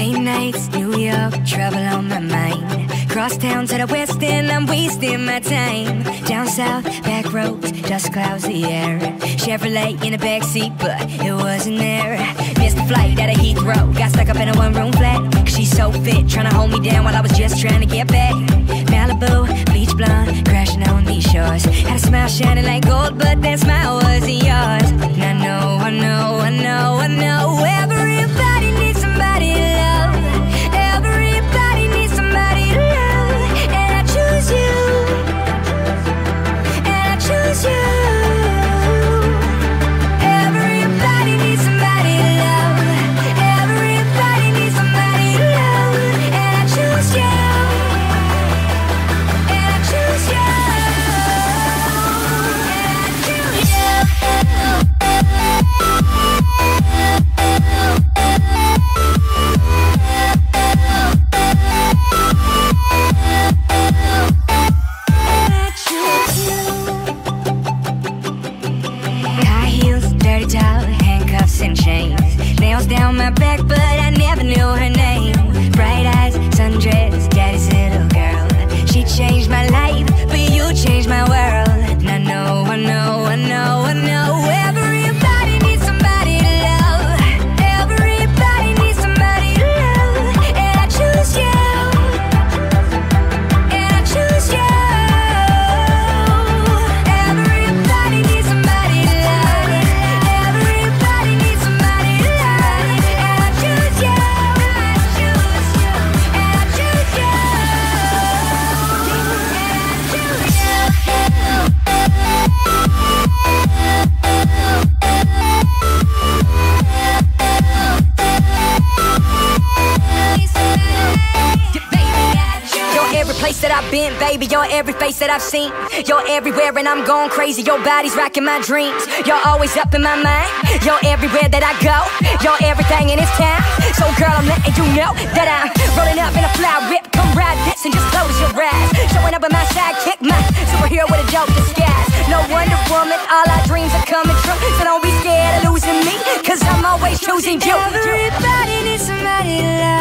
Late nights, New York, trouble on my mind. Cross town to the west end, I'm wasting my time. Down south, back roads, dust clouds the air. Chevrolet in the backseat, but it wasn't there. Missed the flight at a Heathrow, got stuck up in a one-room flat. Cause she's so fit, trying to hold me down while I was just trying to get back. Malibu, bleach blonde, crashing on these shores. Had a smile shining like gold, but that smile wasn't yours. And I know, I know, I know, I know, everybody needs somebody to love. Everybody needs somebody to love. And I choose you. And I choose you. Everybody needs somebody to love. Everybody needs somebody to love. And I choose you. And I choose you. And I choose you. High heels, dirty towel, handcuffs and chains. Nails down my back, but I never knew her name. Bright eyes, sundress, daddy's little girl. She changed my life, but you changed my world. And I know, I know, I know, I know, everybody needs somebody to love. Everybody needs somebody to love. And I choose you. And I choose you. Everybody needs somebody to love. Everybody needs somebody to love. And I choose you. I choose you. And I choose you. You're every place that I've been, baby. You're every face that I've seen. You're everywhere and I'm going crazy. Your body's rocking my dreams. You're always up in my mind. You're everywhere that I go. You're everything in this town. So girl, I'm letting you know that I'm rolling up in a fly whip. Come ride this and just close your eyes. Showing up with my sidekick, my superhero with a dope disguise. No Wonder Woman, all our dreams are coming true. So don't be scared of losing me, cause I'm always choosing you. Everybody needs somebody to love.